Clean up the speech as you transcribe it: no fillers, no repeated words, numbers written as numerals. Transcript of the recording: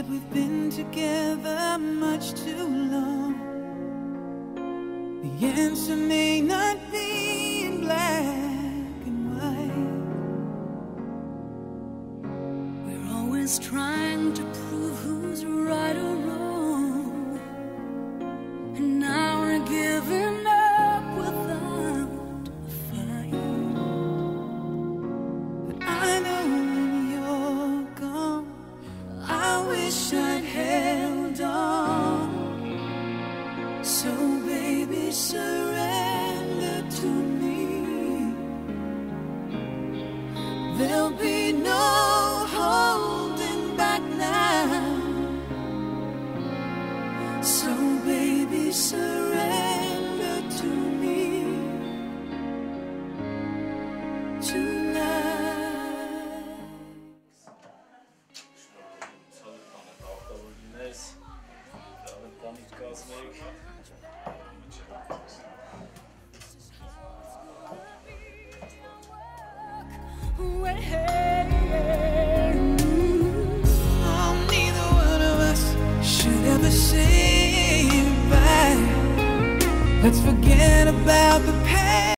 that we've been together much too long. The answer may not be in black and white. We're always trying to prove who's right or wrong, and now we're giving up without a fight. But I know when you're gone, I wish I'd held on. So baby, surrender to me. There'll be no holding back now. So baby, surrender to me tonight. Oh, neither one of us should ever say goodbye. Let's forget about the past.